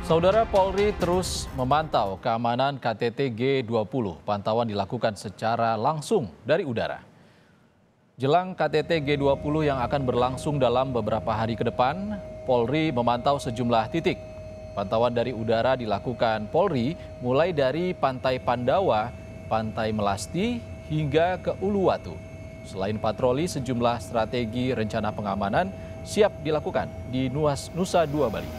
Saudara, Polri terus memantau keamanan KTT G20. Pantauan dilakukan secara langsung dari udara. Jelang KTT G20 yang akan berlangsung dalam beberapa hari ke depan, Polri memantau sejumlah titik. Pantauan dari udara dilakukan Polri mulai dari Pantai Pandawa, Pantai Melasti, hingga ke Uluwatu. Selain patroli, sejumlah strategi rencana pengamanan siap dilakukan di Nusa Dua Bali.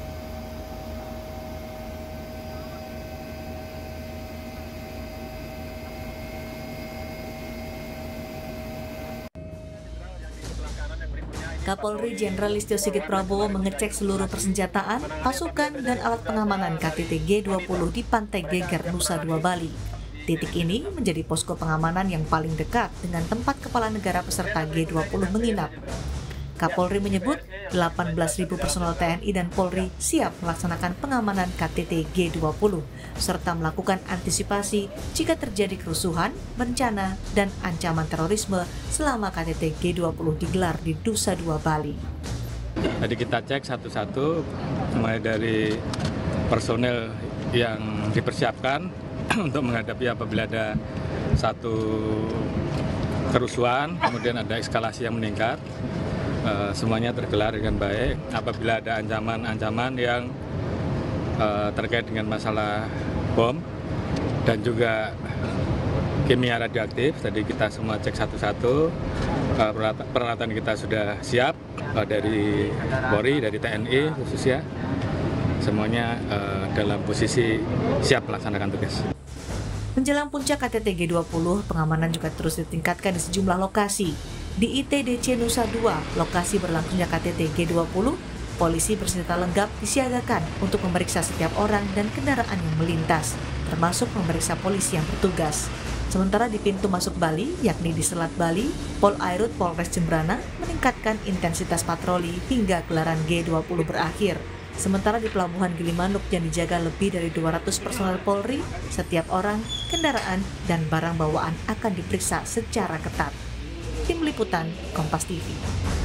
Kapolri Jenderal Listio Sigit Prabowo mengecek seluruh persenjataan, pasukan, dan alat pengamanan KTT G20 di Pantai Geger, Nusa Dua Bali. Titik ini menjadi posko pengamanan yang paling dekat dengan tempat kepala negara peserta G20 menginap. Kapolri menyebut 18.000 personel TNI dan Polri siap melaksanakan pengamanan KTT G20 serta melakukan antisipasi jika terjadi kerusuhan, bencana, dan ancaman terorisme selama KTT G20 digelar di Nusa Dua Bali. Tadi kita cek satu-satu mulai dari personel yang dipersiapkan untuk menghadapi apabila ada satu kerusuhan, kemudian ada eskalasi yang meningkat. Semuanya tergelar dengan baik. Apabila ada ancaman-ancaman yang terkait dengan masalah bom dan juga kimia radioaktif, tadi kita semua cek satu-satu. Peralatan kita sudah siap dari Polri, dari TNI khususnya, semuanya dalam posisi siap melaksanakan tugas. Menjelang puncak KTT G20, pengamanan juga terus ditingkatkan di sejumlah lokasi. Di ITDC Nusa Dua, lokasi berlangsungnya KTT G20, polisi bersenjata lengkap disiagakan untuk memeriksa setiap orang dan kendaraan yang melintas, termasuk memeriksa polisi yang bertugas. Sementara di pintu masuk Bali, yakni di Selat Bali, Polairut Polres Jembrana meningkatkan intensitas patroli hingga gelaran G20 berakhir. Sementara di Pelabuhan Gilimanuk yang dijaga lebih dari 200 personel Polri, setiap orang, kendaraan, dan barang bawaan akan diperiksa secara ketat. Tim Liputan Kompas TV.